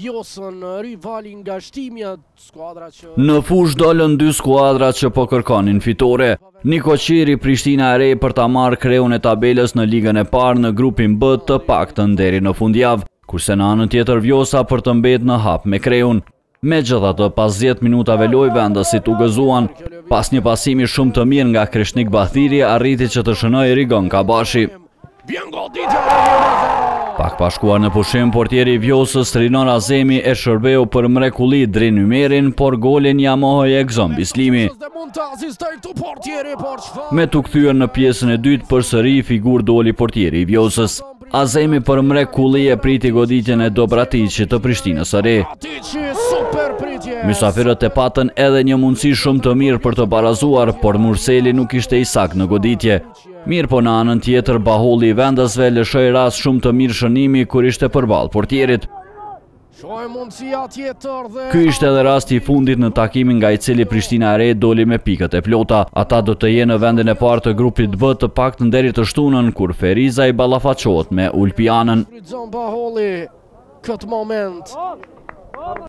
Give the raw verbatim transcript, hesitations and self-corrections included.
Vjosën, rivali nga shtimja, skuadra që... Në fush dolën dy skuadra që po kërkonin fitore. Niko Qiri, Prishtina e Re për ta marrë kreun e tabelës në ligën e parë në grupin B të paktën deri në fundjavë, kurse në anën tjetër Vjosa për të mbetë në hap me kreun. Megjithatë, pas dhjetë minutave lojë vendësit u gëzuan. Pas një pasimi shumë të mirë nga Krishnik Bathiri, arriti që të shënojë Rigon Kabashi. Pak pa shkuar në pushim, portieri i Vjosës Rinon Azemi e shërbeu për mrekulli Drin Ymerin, por golin ja mohoi Egzon Bislimi. Me tu kthyer në pjesën e dytë, përsëri figur doli portieri i Vjosës. Azemi për mrekulli e priti goditjen e Dobratiçit të Prishtinës së Re. Mysafirët e patën edhe një mundësi shumë të mirë për të barazuar, por Murseli nuk ishte i saktë në goditje. Mirë po në anën tjetër, Baholli i vendasve lëshoi rast shumë të mirë shënimi kur ishte përballë portierit. Ky ishte edhe rasti i fundit në takimin nga i cili Prishtina e Re doli me pikët e plota. Ata do të jenë në vendin e parë të grupit B të paktën deri të shtunën, kur Feriza i ballafaqohet me Ulpianën.